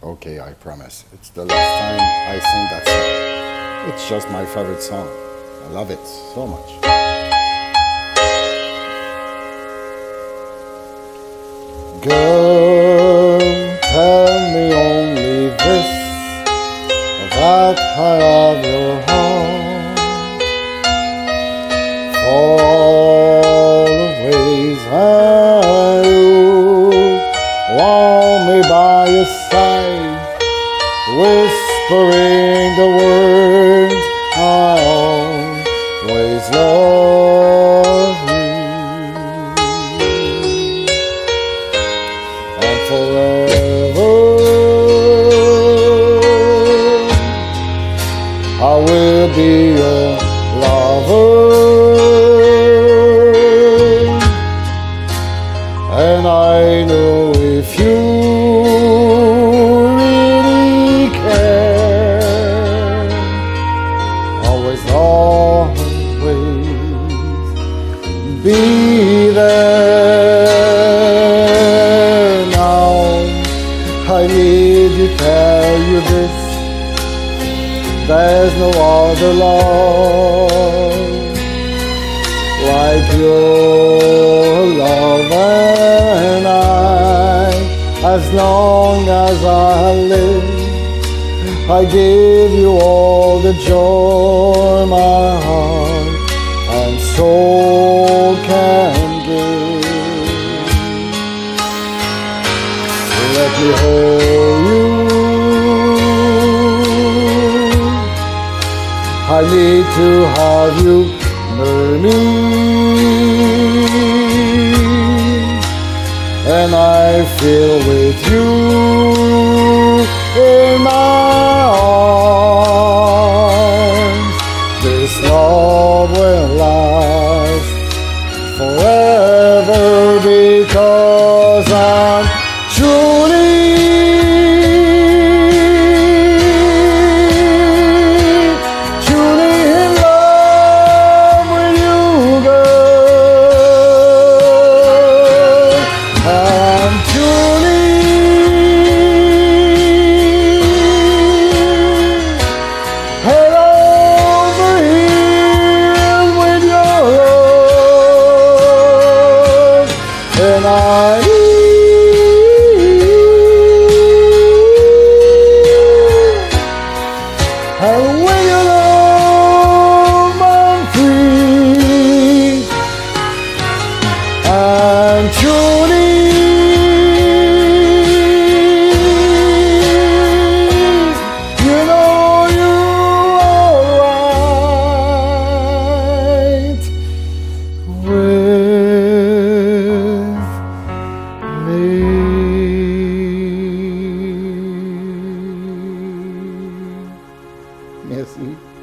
Okay, I promise. It's the last time I sing that song. It's just my favorite song. I love it so much. Girl, tell me only this, that I love your heart. For all the ways I want me by your side, whispering the words I always love you, and forever I will be your lover, and I know if you really care, always be there. Now I need to tell you this, there's no other love like your love, and as long as I live, I give you all the joy my heart and soul can give. Let me hold you, I need to have you near me, and I feel with you in my arms. This love will last forever because I'm truly in love with you, girl. I'm truly head over heels with your love, and and when you love, I'm free. I'm truly, you know you're alright with me. Merci.